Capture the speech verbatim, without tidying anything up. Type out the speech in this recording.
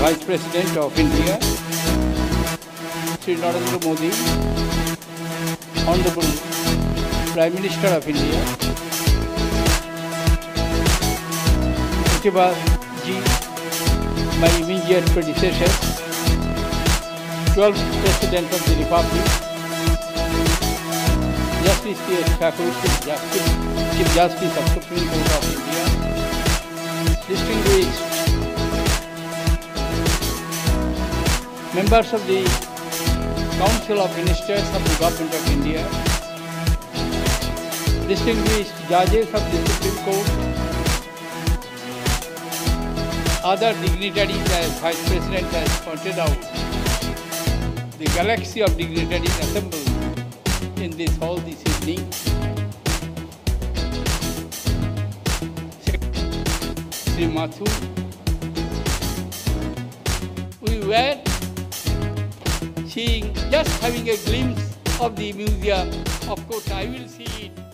Vice President of India, Shri Narendra Modi, Honorable Prime Minister of India, Pratibha Ji, my immediate predecessor, twelfth President of the Republic, Justice P S Thakur, Chief Justice, Chief Justice of Supreme Court of India, distinguished members of the Council of Ministers of the Government of India, distinguished judges of the Supreme Court, other dignitaries as Vice President has pointed out, the galaxy of dignitaries assembled in this hall this evening. Sri Mathu, we were seeing, just having a glimpse of the museum. Of course, I will see it